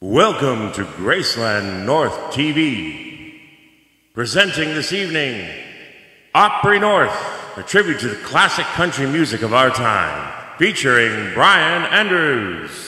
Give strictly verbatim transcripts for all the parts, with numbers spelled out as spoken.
Welcome to Graceland North T V. Presenting this evening, Opry North, a tribute to the classic country music of our time, featuring Brian Andrews.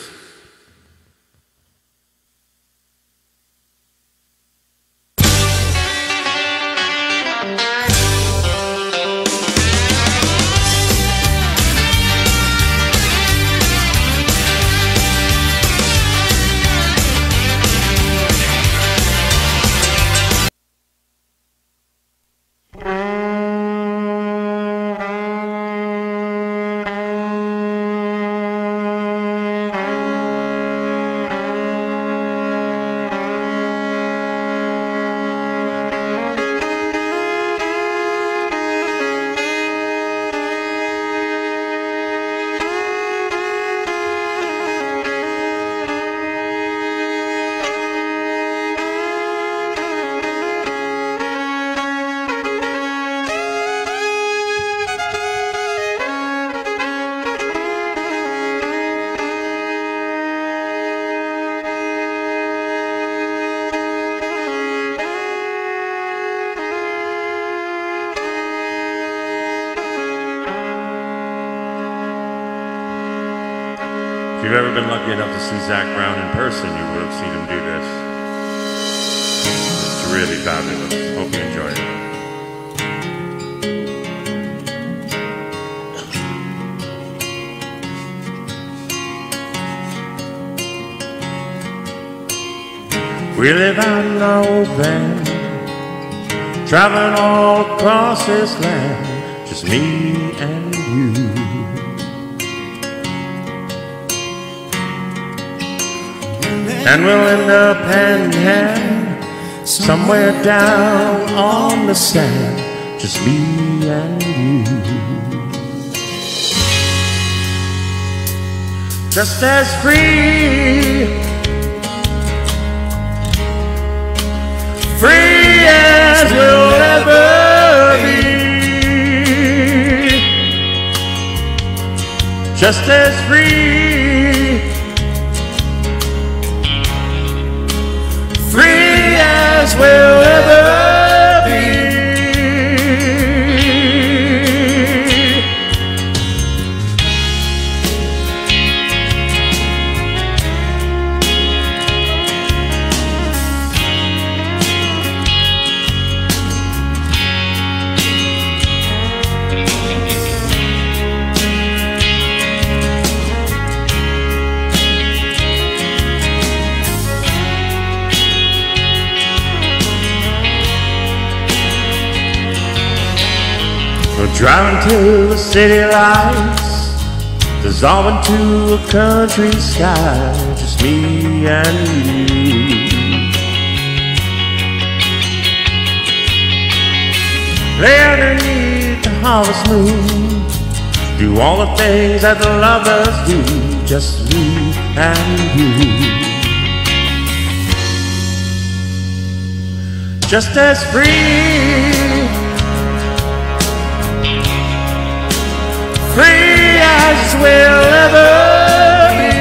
If you've ever been lucky enough to see Zac Brown in person, you would have seen him do this. It's really fabulous. Hope you enjoy it. We live out in our old van, traveling all across this land, just me and you. And we'll end up hand in hand, somewhere down on the sand, just me and you. Just as free, free as we'll ever be. Just as free, free as we'll ever be. We're driving to the city lights, dissolving to a country sky, just me and you. Lay underneath the harvest moon, do all the things that the lovers do, just me and you. Just as free, free as we'll ever be.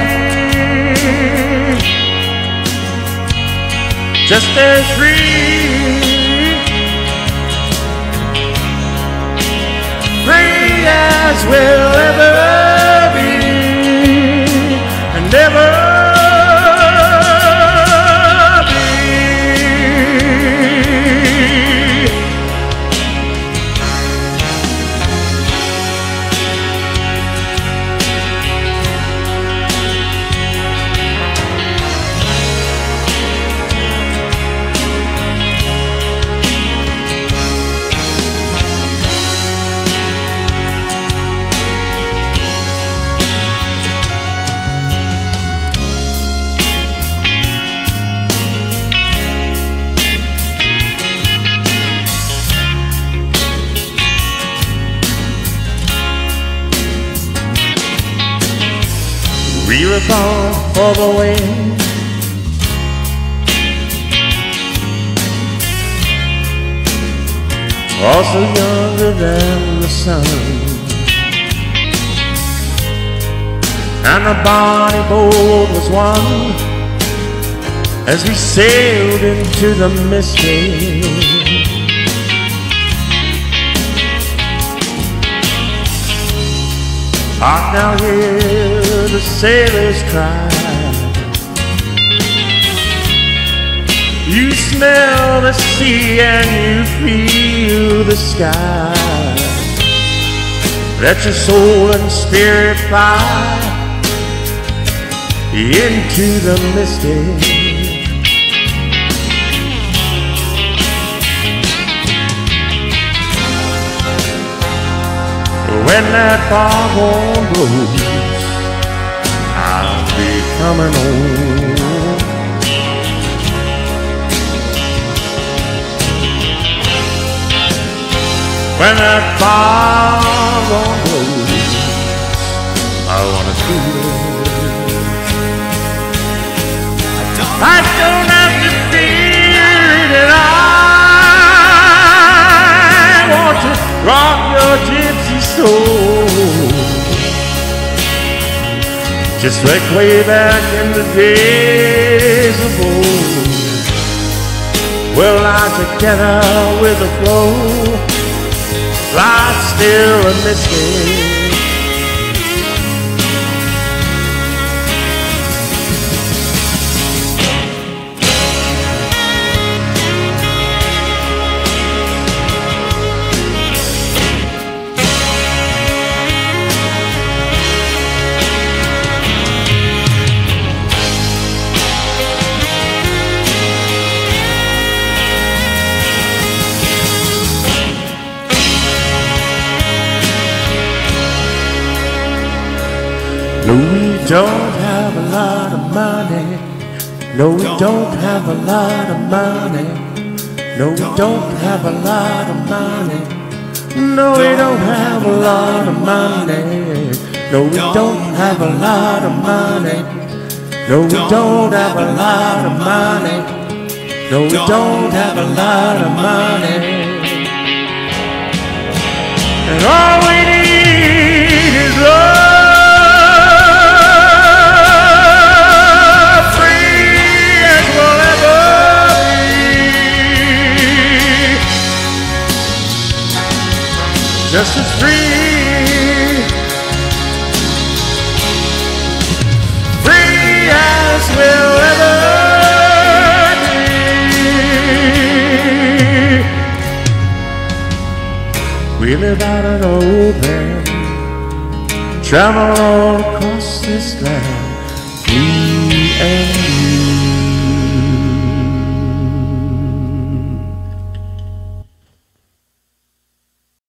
Just as free, free as we'll ever be, and ever we were born for the wind, also younger than the sun, and our body bold was one, as we sailed into the mystery. Hark now, hear the sailors cry. You smell the sea and you feel the sky. Let your soul and spirit fly into the mystic. When that foghorn blows, I'll be coming home. When that foghorn blows, I wanna feel it. I don't have to feel it. I want to rock your gypsy soul, just like way back in the days of old. We'll lie together with the flow, life's still a mystery. No, we don't have a lot of money. No, we don't have a lot of money. No, we don't have a lot of money. No, we don't have a lot of money. No, we don't have a lot of money. No, we don't have a lot of money. No, we don't have a lot of money. And all we need is love. Just as free, free as we'll ever be. We live out an old land, travel all across this land. We